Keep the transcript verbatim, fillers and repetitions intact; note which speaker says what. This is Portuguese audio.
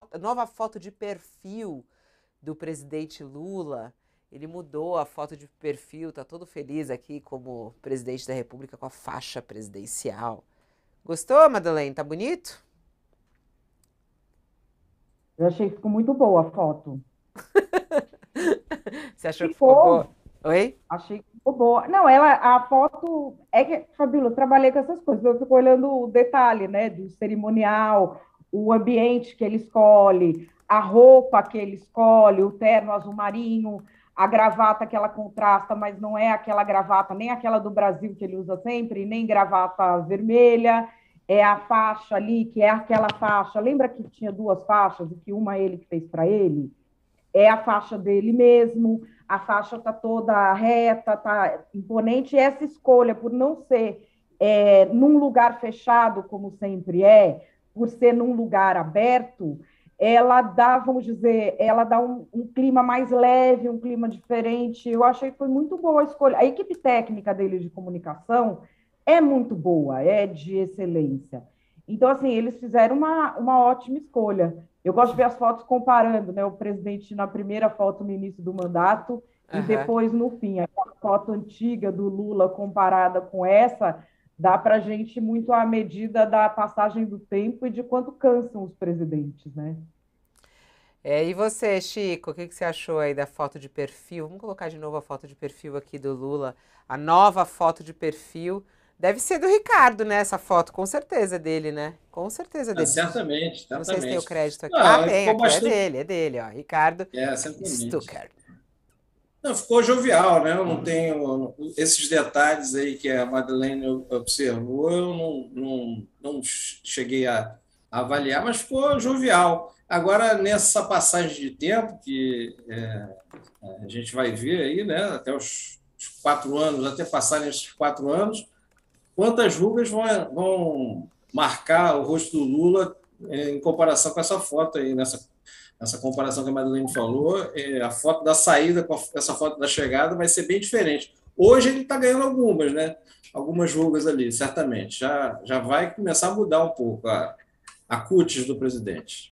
Speaker 1: foto, nova foto de perfil do presidente Lula. Ele mudou a foto de perfil, tá todo feliz aqui como presidente da República com a faixa presidencial. Gostou, Madeleine? Tá bonito?
Speaker 2: Eu achei que ficou muito boa a foto.
Speaker 1: Você achou que ficou boa?
Speaker 2: Ficou,
Speaker 1: Oi?
Speaker 2: achei que ficou boa. Não, ela, a foto. É que, Fabíola, eu trabalhei com essas coisas, eu fico olhando o detalhe, né, do cerimonial, o ambiente que ele escolhe, a roupa que ele escolhe, o terno azul marinho, a gravata que ela contrasta, mas não é aquela gravata, nem aquela do Brasil que ele usa sempre, nem gravata vermelha. É a faixa ali, que é aquela faixa. Lembra que tinha duas faixas e que uma ele que fez para ele? É a faixa dele mesmo, a faixa está toda reta, está imponente, e essa escolha por não ser é, num lugar fechado, como sempre é, por ser num lugar aberto, ela dá, vamos dizer, ela dá um, um clima mais leve, um clima diferente. Eu achei que foi muito boa a escolha. A equipe técnica dele de comunicação é muito boa, é de excelência. Então, assim, eles fizeram uma, uma ótima escolha. Eu gosto de ver as fotos comparando, né? O presidente na primeira foto no início do mandato e
Speaker 1: Aham.
Speaker 2: depois no fim. A foto antiga do Lula comparada com essa dá para a gente muito a medida da passagem do tempo e de quanto cansam os presidentes, né?
Speaker 1: É, e você, Chico, o que que você achou aí da foto de perfil? Vamos colocar de novo a foto de perfil aqui do Lula. A nova foto de perfil. Deve ser do Ricardo, né? Essa foto, com certeza é dele, né? Com certeza é
Speaker 3: Ah,
Speaker 1: dele.
Speaker 3: certamente,
Speaker 1: Não sei se tem o
Speaker 3: certamente.
Speaker 1: crédito aqui. Ah,
Speaker 3: Não,
Speaker 1: tem,
Speaker 3: ficou
Speaker 1: aqui é
Speaker 3: bastante.
Speaker 1: dele, é dele, ó. Ricardo
Speaker 3: É, certamente.
Speaker 1: Stucker.
Speaker 3: Não, ficou jovial, né? Eu não tenho esses detalhes aí que a Madeleine observou, eu não, não, não cheguei a, a avaliar, mas ficou jovial. Agora, nessa passagem de tempo que é, a gente vai ver aí, né? Até os, os quatro anos, até passarem esses quatro anos, quantas rugas vão, vão marcar o rosto do Lula é, em comparação com essa foto aí, nessa, nessa comparação que a Madeleine falou, é, a foto da saída com essa foto da chegada vai ser bem diferente. Hoje ele está ganhando algumas, né? Algumas rugas ali, certamente. Já, já vai começar a mudar um pouco a, a cutis do presidente.